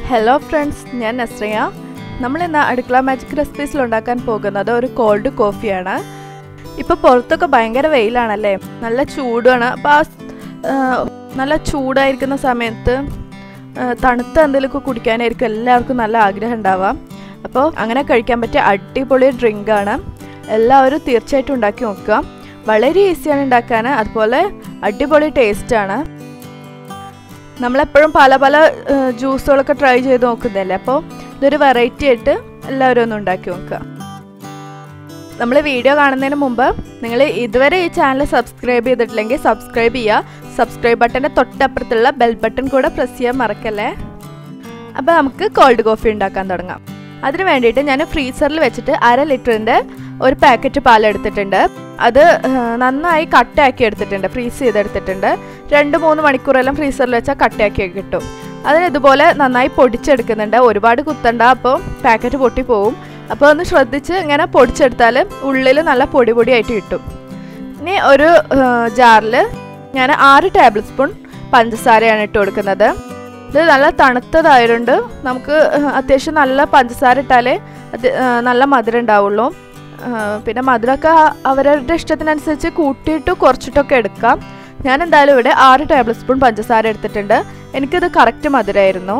Hello friends, ഞാൻ നസ്രിയ. നമ്മളിന്ന് അടുക്കള മാജിക് റെസിപ്പീസിൽ ഉണ്ടാക്കാൻ പോകുന്നത് ഒരു കോൾഡ് കോഫിയാണ്. ഇപ്പോൾ പുറത്തൊക്കെ ഭയങ്കര വെയിലാണല്ലേ, നല്ല ചൂടാണ്. അപ്പോൾ നല്ല ചൂടായിരിക്കുന്ന സമയത്ത് തണുത്ത എന്തെങ്കിലുമൊക്കെ കുടിക്കാനായിരിക്കും എല്ലാവർക്കും നല്ല ആഗ്രഹം ഉണ്ടാവാം. അപ്പോൾ അങ്ങനെ കഴിക്കാൻ പറ്റിയ അടിപൊളി ഡ്രിങ്കാണ്. എല്ലാവരും തീർച്ചയായിട്ടും ഉണ്ടാക്കി നോക്കുക. വളരെ ഈസിയാണ് ഉണ്ടാക്കാൻ, അതുപോലെ അടിപൊളി ടേസ്റ്റാണ്. നമ്മളെപ്പോഴും പല പല ജ്യൂസുകളൊക്കെ ട്രൈ ചെയ്ത് നോക്കുന്നതല്ലേ, അപ്പോൾ ഇതൊരു വെറൈറ്റി ആയിട്ട് എല്ലാവരും ഒന്ന് ഉണ്ടാക്കി നോക്കുക. നമ്മൾ വീഡിയോ കാണുന്നതിന് മുമ്പ് നിങ്ങൾ ഇതുവരെ ഈ ചാനൽ സബ്സ്ക്രൈബ് ചെയ്തിട്ടില്ലെങ്കിൽ സബ്സ്ക്രൈബ് ചെയ്യുക. സബ്സ്ക്രൈബ് ബട്ടൻ്റെ തൊട്ടപ്പുറത്തുള്ള ബെൽ ബട്ടൺ കൂടെ പ്രസ് ചെയ്യാൻ മറക്കല്ലേ. അപ്പോൾ നമുക്ക് കോൾഡ് കോഫി ഉണ്ടാക്കാൻ തുടങ്ങാം. അതിന് വേണ്ടിയിട്ട് ഞാൻ ഫ്രീസറിൽ വെച്ചിട്ട് 1/2 ലിറ്ററിൻ്റെ ഒരു പാക്കറ്റ് പാലെടുത്തിട്ടുണ്ട്. അത് നന്നായി കട്ടയാക്കി എടുത്തിട്ടുണ്ട്, ഫ്രീസ് ചെയ്തെടുത്തിട്ടുണ്ട്. 2-3 മണിക്കൂറെല്ലാം ഫ്രീസറിൽ വെച്ചാൽ കട്ടയാക്കി കിട്ടും. അതിനിതുപോലെ നന്നായി പൊടിച്ചെടുക്കുന്നുണ്ട്. ഒരുപാട് കുത്തണ്ട, അപ്പോൾ പാക്കറ്റ് പൊട്ടിപ്പോവും. അപ്പോൾ ഒന്ന് ശ്രദ്ധിച്ച് ഇങ്ങനെ പൊടിച്ചെടുത്താൽ ഉള്ളിൽ നല്ല പൊടി പൊടിയായിട്ട് കിട്ടും. ഇനി ഒരു ജാറിൽ ഞാൻ 6 ടേബിൾ സ്പൂൺ പഞ്ചസാരയാണ് ഇട്ട് കൊടുക്കുന്നത്. ഇത് നല്ല തണുത്തതായതുകൊണ്ട് നമുക്ക് അത്യാവശ്യം നല്ല പഞ്ചസാര ഇട്ടാലേ നല്ല മധുരം ഉണ്ടാവുള്ളൂ. പിന്നെ മധുരമൊക്കെ അവരവരുടെ ഇഷ്ടത്തിനനുസരിച്ച് കൂട്ടിയിട്ട് കുറച്ചിട്ടൊക്കെ എടുക്കാം. ഞാൻ എന്തായാലും ഇവിടെ 6 ടേബിൾ സ്പൂൺ പഞ്ചസാര എടുത്തിട്ടുണ്ട്. എനിക്കിത് കറക്റ്റ് മധുരമായിരുന്നു.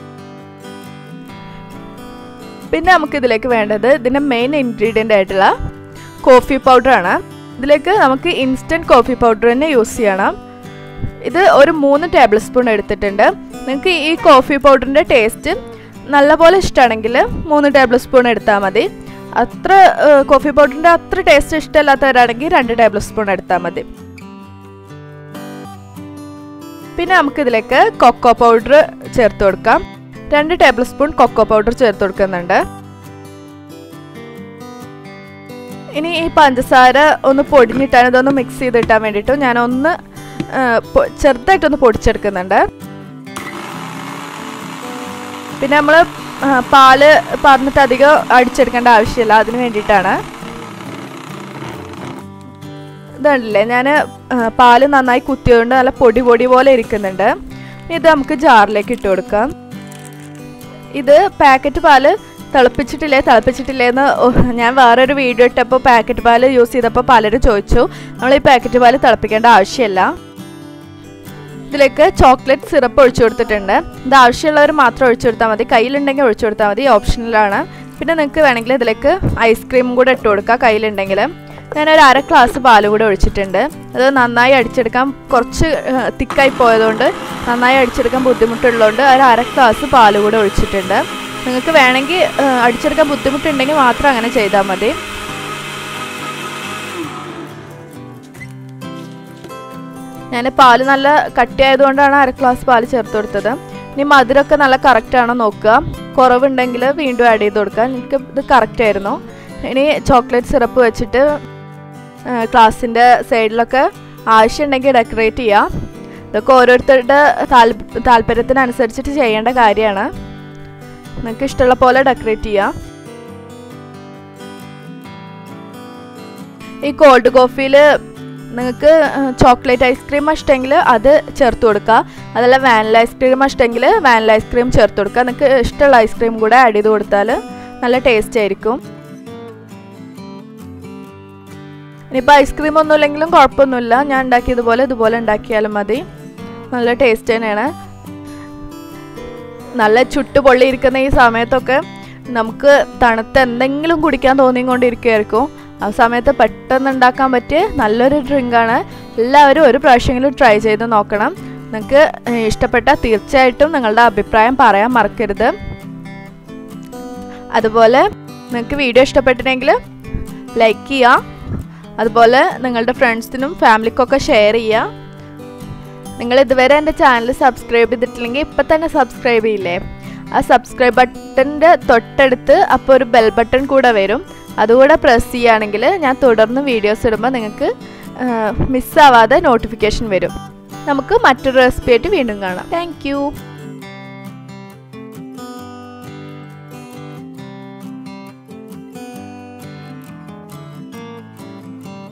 പിന്നെ നമുക്കിതിലേക്ക് വേണ്ടത് ഇതിൻ്റെ മെയിൻ ഇൻഗ്രീഡിയൻ്റ് ആയിട്ടുള്ള കോഫി പൗഡറാണ്. ഇതിലേക്ക് നമുക്ക് ഇൻസ്റ്റൻറ്റ് കോഫി പൗഡർ തന്നെ യൂസ് ചെയ്യണം. ഇത് ഒരു 3 ടേബിൾ സ്പൂൺ എടുത്തിട്ടുണ്ട്. നിങ്ങൾക്ക് ഈ കോഫി പൗഡറിൻ്റെ ടേസ്റ്റ് നല്ലപോലെ ഇഷ്ടമാണെങ്കിൽ 3 ടേബിൾ സ്പൂൺ എടുത്താൽ മതി. അത്ര കോഫി പൗഡറിൻ്റെ അത്ര ടേസ്റ്റ് ഇഷ്ടമല്ലാത്തവരാണെങ്കിൽ 2 ടേബിൾ സ്പൂൺ എടുത്താൽ മതി. പിന്നെ നമുക്കിതിലേക്ക് കൊക്കോ പൗഡർ ചേർത്ത് കൊടുക്കാം. 2 ടേബിൾ സ്പൂൺ കൊക്കോ പൗഡർ ചേർത്ത് കൊടുക്കുന്നുണ്ട്. ഇനി ഈ പഞ്ചസാര ഒന്ന് പൊടിഞ്ഞിട്ടാണ്, ഇതൊന്ന് മിക്സ് ചെയ്തിട്ടാൻ വേണ്ടിയിട്ട് ഞാനൊന്ന് ചെറുതായിട്ടൊന്ന് പൊടിച്ചെടുക്കുന്നുണ്ട്. പിന്നെ നമ്മൾ പാല് പറഞ്ഞിട്ട് അധികം അടിച്ചെടുക്കേണ്ട ആവശ്യമില്ല, അതിന് വേണ്ടിയിട്ടാണ്. ഇതുണ്ടല്ലേ, ഞാൻ പാല് നന്നായി കുത്തിയതുകൊണ്ട് നല്ല പൊടി പൊടി പോലെ ഇരിക്കുന്നുണ്ട്. ഇത് നമുക്ക് ജാറിലേക്ക് ഇട്ട് കൊടുക്കാം. ഇത് പാക്കറ്റ് പാല് തിളപ്പിച്ചിട്ടില്ലേന്ന് ഞാൻ വേറൊരു വീഡിയോ ഇട്ടപ്പോൾ പാക്കറ്റ് പാല് യൂസ് ചെയ്തപ്പോൾ പലരും ചോദിച്ചു. നമ്മൾ ഈ പാക്കറ്റ് പാല് തിളപ്പിക്കേണ്ട ആവശ്യമില്ല. ഇതിലേക്ക് ചോക്ലേറ്റ് സിറപ്പ് ഒഴിച്ചു കൊടുത്തിട്ടുണ്ട്. ഇത് ആവശ്യമുള്ളവർ മാത്രം ഒഴിച്ചു കൊടുത്താൽ മതി, കയ്യിലുണ്ടെങ്കിൽ ഒഴിച്ചു കൊടുത്താൽ മതി, ഓപ്ഷണലാണ്. പിന്നെ നിങ്ങൾക്ക് വേണമെങ്കിൽ ഇതിലേക്ക് ഐസ്ക്രീം കൂടെ ഇട്ട് കൊടുക്കുക കയ്യിലുണ്ടെങ്കിൽ. ഞാനൊരു 1/2 ഗ്ലാസ് പാൽ കൂടെ ഒഴിച്ചിട്ടുണ്ട്. അത് നന്നായി അടിച്ചെടുക്കാൻ കുറച്ച് തിക്കായി പോയതുകൊണ്ട് നന്നായി അടിച്ചെടുക്കാൻ ബുദ്ധിമുട്ടുള്ളതുകൊണ്ട് ഒരു 1/2 ഗ്ലാസ് പാൽ കൂടെ ഒഴിച്ചിട്ടുണ്ട്. നിങ്ങൾക്ക് വേണമെങ്കിൽ അടിച്ചെടുക്കാൻ ബുദ്ധിമുട്ടുണ്ടെങ്കിൽ മാത്രം അങ്ങനെ ചെയ്താൽ മതി. ഞാൻ പാല് നല്ല കട്ടിയായതുകൊണ്ടാണ് 1/2 ഗ്ലാസ് പാല് ചേർത്ത് കൊടുത്തത്. ഇനി മധുരമൊക്കെ നല്ല കറക്റ്റാണോ നോക്കുക, കുറവുണ്ടെങ്കിൽ വീണ്ടും ആഡ് ചെയ്ത് കൊടുക്കുക. എനിക്ക് ഇത് കറക്റ്റായിരുന്നു. ഇനി ചോക്ലേറ്റ് സിറപ്പ് വെച്ചിട്ട് ഗ്ലാസിൻ്റെ സൈഡിലൊക്കെ ആവശ്യമുണ്ടെങ്കിൽ ഡെക്കറേറ്റ് ചെയ്യാം. ഇതൊക്കെ ഓരോരുത്തരുടെ താല്പര്യത്തിനനുസരിച്ചിട്ട് ചെയ്യേണ്ട കാര്യമാണ്. നിങ്ങൾക്ക് ഇഷ്ടമുള്ള പോലെ ഡെക്കറേറ്റ് ചെയ്യാം. ഈ കോൾഡ് കോഫിയിൽ നിങ്ങൾക്ക് ചോക്ലേറ്റ് ഐസ്ക്രീം ഇഷ്ടമെങ്കിൽ അത് ചേർത്ത് കൊടുക്കുക. അതല്ല വാനില ഐസ്ക്രീം ഇഷ്ടമെങ്കിൽ വാനില ഐസ്ക്രീം ചേർത്ത് കൊടുക്കുക. നിങ്ങൾക്ക് ഇഷ്ടമുള്ള ഐസ്ക്രീം കൂടെ ആഡ് ചെയ്ത് കൊടുത്താൽ നല്ല ടേസ്റ്റ് ആയിരിക്കും. ഇനിയിപ്പോൾ ഐസ്ക്രീം ഒന്നും ഇല്ലെങ്കിലും കുഴപ്പമൊന്നുമില്ല, ഞാൻ ഉണ്ടാക്കിയതുപോലെ ഇതുപോലെ ഉണ്ടാക്കിയാലും മതി. നല്ല ടേസ്റ്റ് തന്നെയാണ്. നല്ല ചുട്ടുപൊള്ളിയിരിക്കുന്ന ഈ സമയത്തൊക്കെ നമുക്ക് തണുത്ത എന്തെങ്കിലും കുടിക്കാൻ തോന്നിക്കൊണ്ടിരിക്കുമായിരിക്കും. ആ സമയത്ത് പെട്ടെന്ന് ഉണ്ടാക്കാൻ പറ്റിയ നല്ലൊരു ഡ്രിങ്കാണ്. എല്ലാവരും ഒരു പ്രാവശ്യമെങ്കിലും ട്രൈ ചെയ്ത് നോക്കണം. നിങ്ങൾക്ക് ഇഷ്ടപ്പെട്ടാൽ തീർച്ചയായിട്ടും നിങ്ങളുടെ അഭിപ്രായം പറയാൻ മറക്കരുത്. അതുപോലെ നിങ്ങൾക്ക് വീഡിയോ ഇഷ്ടപ്പെട്ടിട്ടുണ്ടെങ്കിൽ ലൈക്ക് ചെയ്യുക. അതുപോലെ നിങ്ങളുടെ ഫ്രണ്ട്സിനും ഫാമിലിക്കൊക്കെ ഷെയർ ചെയ്യുക. നിങ്ങൾ ഇതുവരെ എൻ്റെ ചാനൽ സബ്സ്ക്രൈബ് ചെയ്തിട്ടില്ലെങ്കിൽ ഇപ്പം തന്നെ സബ്സ്ക്രൈബ് ചെയ്യില്ലേ. ആ സബ്സ്ക്രൈബ് ബട്ടൻ്റെ തൊട്ടടുത്ത് അപ്പോൾ ഒരു ബെൽ ബട്ടൺ കൂടെ വരും. അതുകൂടെ പ്രസ് ചെയ്യുകയാണെങ്കിൽ ഞാൻ തുടർന്ന് വീഡിയോസ് ഇടുമ്പോൾ നിങ്ങൾക്ക് മിസ്സാവാതെ നോട്ടിഫിക്കേഷൻ വരും. നമുക്ക് മറ്റൊരു റെസിപ്പി ആയിട്ട് വീണ്ടും കാണാം. താങ്ക്